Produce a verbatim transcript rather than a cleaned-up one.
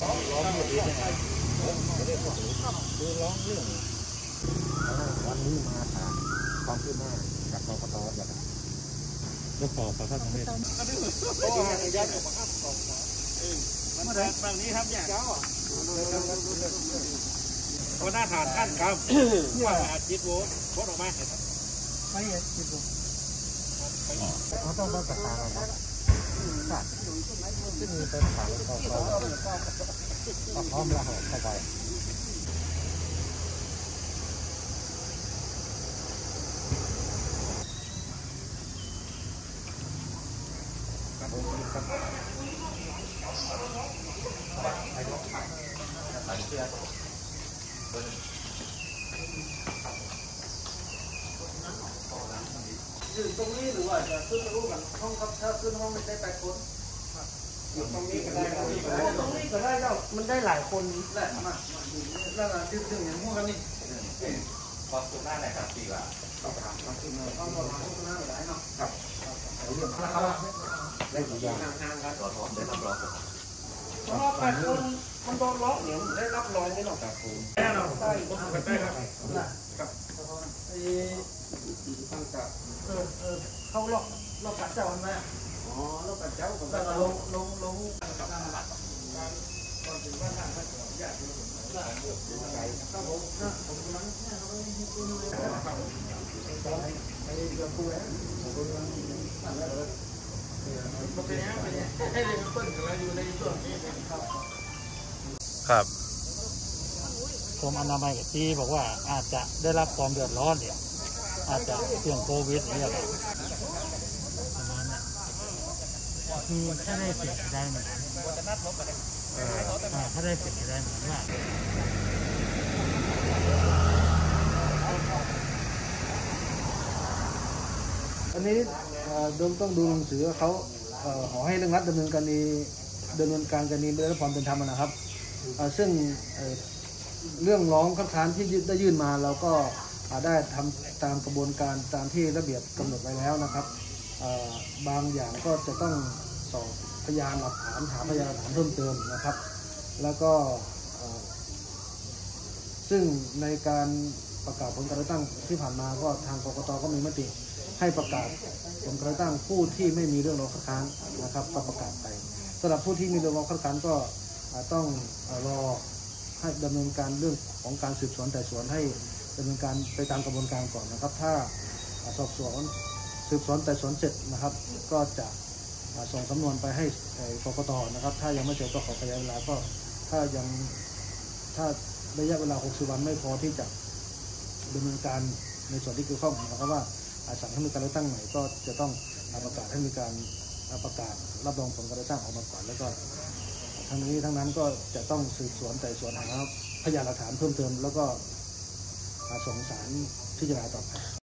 ร้องเรื่องยังไงไม่ได้พูดคือร้องเรื่องวันนี้มาถามความคืบหน้ากับกกตอย่างไรแล้วขอประทับเมตตาเพราะว่าอนุญาตของประทับของเมื่อไรบางนี้ครับเนี่ยก็น่าทานท่านครับว่าอาทิตย์โว้โคตรออกมาไม่เห็นจิตโว้เขาต้องต้องจัดการอะไรนะสัตว์ที่มีเป็นขาวเขาเขาพร้อมแล้วเข้าไปอยู่ตรงนี้หรือว่าจะขึ้นรูปกันห้องครับถ้าขึ้นห้องไม่ได้แปดคนอยู่ตรงนี้ก็ได้ตรงนี้ก็ได้แล้วมันได้หลายคนแหละมาแล้วนะที่ถึงอย่างพวกกันนี่พอสุดหน้าไหนครับสี่ว่าต้องถามต้องขึ้นมาต้องถามสุดหน้าไหนเนาะครับเรื่องนะครับได้กี่อย่างทางการตรวจสอบได้รับรองเพราะว่าแปดคนมันโดนล็อกเนี่ยได้รับรองไม่หรอกครับผมได้เราได้ได้ครับครับไอ้ตั้งแต่เออเออเข้าล็อกล็อกกัดเจ้ามันไหมอ๋อล็อกกัดเจ้าผมแล้วลงลงลงกับการก่อนถึงว่าทางท่านขออนุญาตด้วยผมครับผมนะผมกำลังเนี่ยเราไม่ให้คุณเลยครับไปเรือปูแล้วผมกำลังนั่นแล้วมันเป็นยังไงเป็นยังไงให้เด็กต้นกำลังอยู่ในช่วงนี้ครับครับกรมอนามัยที่บอกว่าอาจจะได้รับความเดือดร้อนเนี่ยอาจจะเสี่ยงโควิดเนี่ยประมาณนี้คือถ้าได้เสียได้เหมือนกันถ้าได้เสียได้เหมือนว่าอันนี้ต้องดูหนังสือเขาขอให้เร่งรัดดำเนินการนี้ดำเนินการการนี้ด้วยความเป็นธรรมนะครับซึ่งเรื่องร้องคัดค้านที่ได้ยื่นมาเราก็ได้ทำตามกระบวนการตามที่ระเบียบกำหนดไว้แล้วนะครับบางอย่างก็จะต้องสอบพยานหลักฐานหาพยานหลักฐานเพิ่มเติมนะครับแล้วก็ซึ่งในการประกาศผลการเลือกตั้งที่ผ่านมาก็ทางกกตก็มีมติให้ประกาศผลการเลือกตั้งผู้ที่ไม่มีเรื่องร้องคัดค้านนะครับก็ประกาศไปสำหรับผู้ที่มีเรื่องร้องคัดค้านก็ต้องรอให้ดำเนินการเรื่องของการสืบสวนไต่สวนให้ดำเนินการไปตามกระบวนการก่อนนะครับถ้าสอบสวนสืบสวนไต่สวนเสร็จนะครับก็จะส่งสำนวนไปให้กกตนะครับถ้ายังไม่เสร็จก็ขอขยายเวลาก็ถ้ายังถ้าระยะเวลาหกสิบวันไม่พอที่จะดำเนินการในส่วนที่เกี่ยวข้องนะครับว่าสั่งให้มีการเลือกตั้งใหม่ก็จะต้องประกาศให้มีการประกาศรับรองผลการเลือกตั้งออกมาก่อนแล้วก็ทั้งนี้ทั้งนั้นก็จะต้องสืบสวนไต่สวนหาพยานหลักฐานเพิ่มเติมแล้วก็ส่งศาลพิจารณาต่อไป